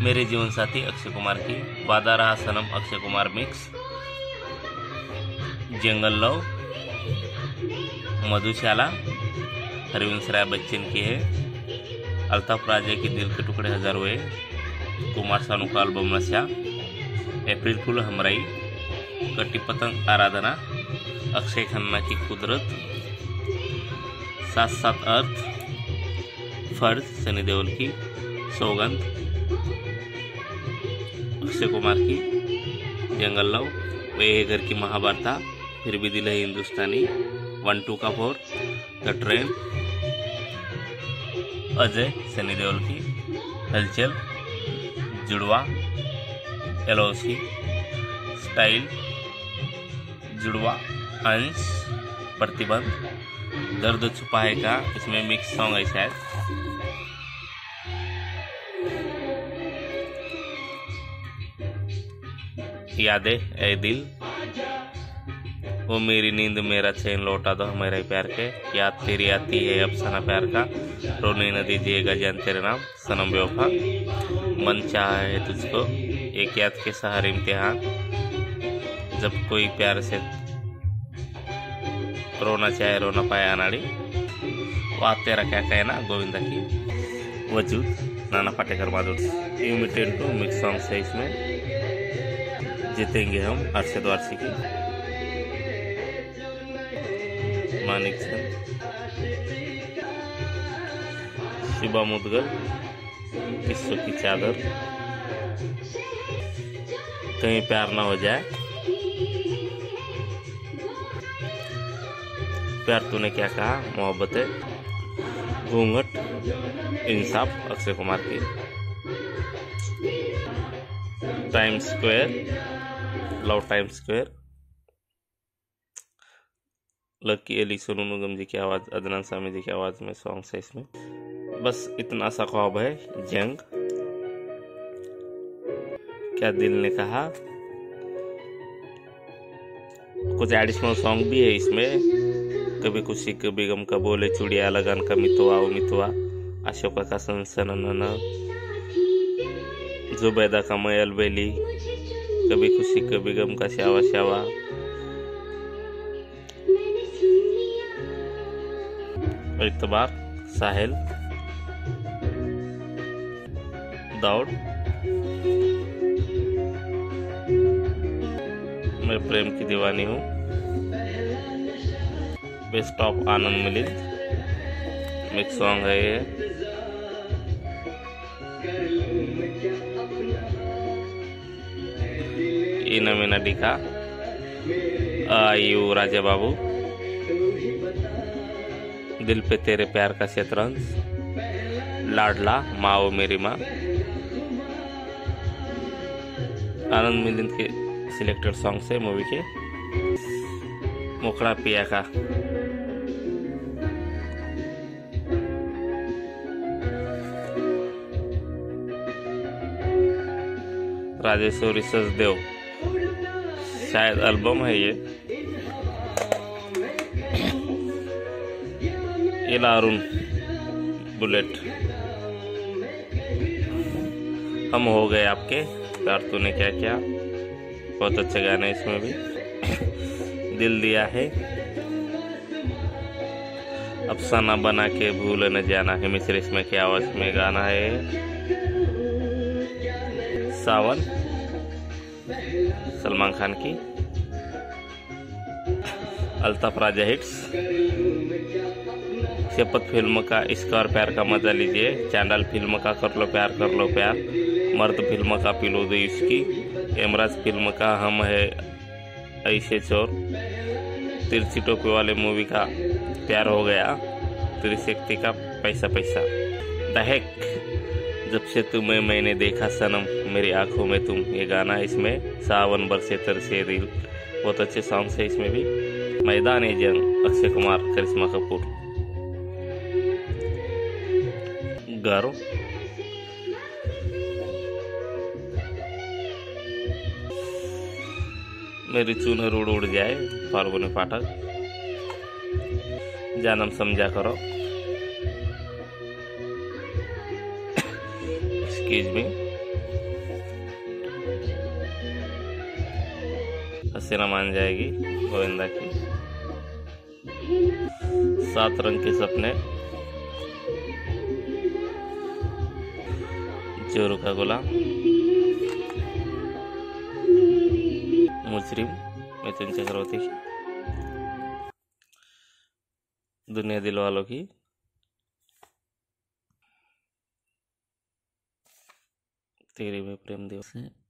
मेरे जीवन साथी अक्षय कुमार की, Waada Raha Sanam Akshay Kumar mix, jungle love Madhushala Harivansh Rai Bachchan की है, अल्ताफ राजा की दिल के टुकड़े हजार हुए, कुमार सानू का एल्बम नशा, अप्रैल फूल हमराई, कटी पतंग आराधना, अक्षय खन्ना की कुदरत, सात सात अर्थ, फर्ज सनी देओल की, सौगंध अक्षय कुमार की, जंगल लव, वे घर की महाभारता, फिर भी दिल है हिंदुस्तानी, 1 2 का 4, द ट्रेन, अजय सनी देओल की, हलचल, जुड़वा एलओसी, स्टाइल, जुड़वा, अंश, प्रतिबंध, दर्द छुपा है का, इसमें मिक्स सॉन्ग है शायद, यादें ए दिल, वो मेरी नींद मेरा चैन लौटा दो हमारे प्यार के, याद तेरी आती है अफसाना प्यार का, रोने न दीजिएगा जान तेरे नाम, सनम बेवफा, मन चाहा है तुझको, एक याद के सहारे इम्तिहान, जब कोई प्यार से रोना चाहे रो ना पाए अनाड़ी, वाह तेरा क्या कहना गोविंदा की, वजूद नाना पाटेकर माधुर, इमिटेड टू मिक्स सॉन्ग्स है इसमें, जीतेंगे हम अरशद वारसी की, मानिक चंद, शिबा मुदगल, किस्सों की चादर, कहीं प्यार ना हो जाए, प्यार तूने क्या कहा, मोहब्बत है, घूंघट, इंसाफ अक्षय कुमार की, time square, love time square, Lucky Ali Sonu Nigam ji की आवाज़, अदनान सामी जी की आवाज़ में सॉन्ग है इसमें, बस इतना सा ख्वाब है, जंग, क्या दिल ने कहा, कुछ एडिशनल सॉन्ग भी है इसमें, कभी खुशी कभी गम का बोले चुड़िया, लगन का मितवा ओ मितवा, अशोका का सनसनना, जुबैदा का मयल बेली, कभी खुशी कभी गम का शावा शावा, इतबार, साहिल, दौड़, मैं प्रेम Ki Deewani Hoon, best of Anand Milind, mix song है ये, इना मीना डिका, आयु राजा बाबू, दिल पे तेरे प्यार का शतरंज, लाडला, माँ ओ मेरी माँ, आनंद मिलिंद के सिलेक्टेड सॉन्ग से मूवी के, मोकड़ा पिया का, राजेश्वरी सचदेव, शायद एल्बम है ये, इला अरुण, बुलेट, हम हो गए आपके, प्यार तूने क्या क्या, बहुत अच्छे गाने इसमें भी, दिल दिया है, अफसाना बना के भूल न जाना, हिमेश रेशमिया की आवाज में गाना है, सावन सलमान खान की, अल्ताफ राजा हिट्स, शपथ फिल्म का इसका और प्यार का मजा लीजिए, चांडाल फिल्म का कर लो प्यार, मर्द फिल्म का पिलो दो इसकी, एमराज फिल्म का हम है ऐसे चोर, तिरछी टोपी वाले मूवी का प्यार हो गया, त्रिशक्ति का पैसा पैसा, दहक, जब से तुम्हें मैंने देखा सनम मेरी आंखों में तुम, ये गाना है इसमें, सावन बरसे तरसे दिल, बहुत अच्छे सॉन्ग्स है इसमें भी, मैदान ए जंग अक्षय कुमार करिश्मा कपूर, गारो, मेरी चुनर उड़ उड़ जाए फाल्गुनी पाठक, जानम समझा करो, एक्सक्यूज मी, हसीना मान जाएगी गोविंदा की। 7 रंग के सपने, जोरू का गुलाम, मुजरिम मिथुन चक्रवर्ती की, दुनिया दिलवालों की, तेरी में प्रेम दिवस है।